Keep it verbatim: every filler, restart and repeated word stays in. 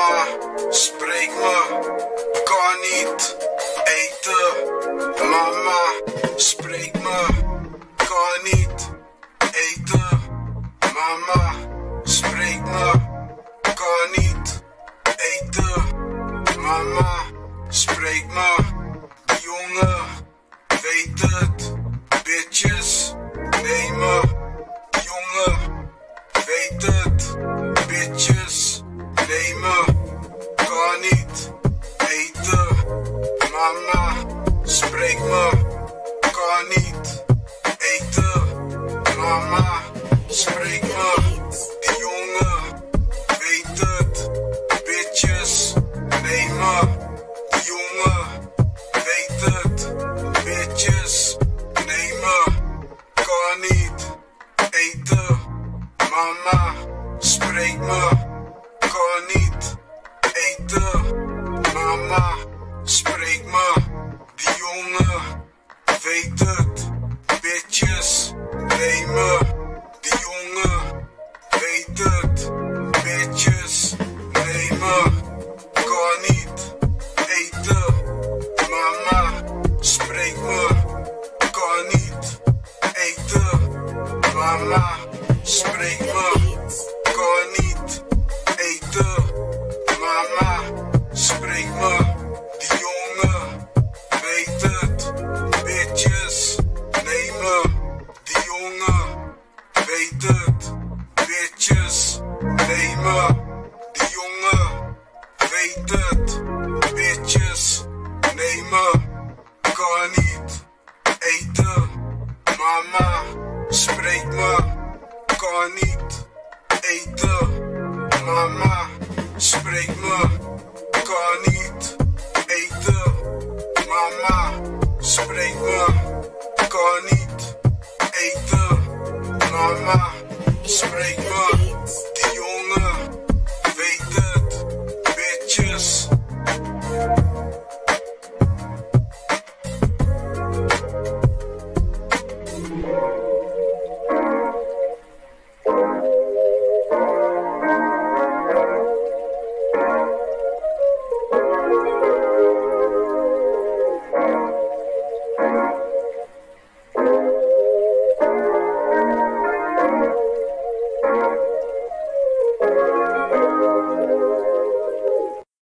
Mama, spreek me, kan niet eten. Mama, spreek me, kan niet eten. Mama, spreek me, kan niet eten. Mama, spreek me, de jongen weet het. Bitches, neem me, de jongen weet het. Bitches, neem me, kan niet eten. Mama, spreek me, kan niet eten. Mama, spreek me, die jongen weet het. Bitches, neem me, die jongen weet het. Bitches, neem me, kan niet eten. Mama, spreek me, kan niet eten. Mama, spreek me, die jongen weet het. Bitches, neem me, die jongen weet het. Bitches, neem me, kan niet eten. Mama, spreek me, kan niet eten. Mama, spreek me, kan niet eten. Mama, spreek me, die jongen weet het. Bitches, neem me, die jongen weet het. Bitches, neem me, die jongen weet het. Bitches, neem me, kan niet eten. Mama, spreek me, kan niet eten. Mama, spreek me, kan niet eten. Mama, spreek me, kan niet eten. Mama, spreek me, die jongen weet het. Bitches.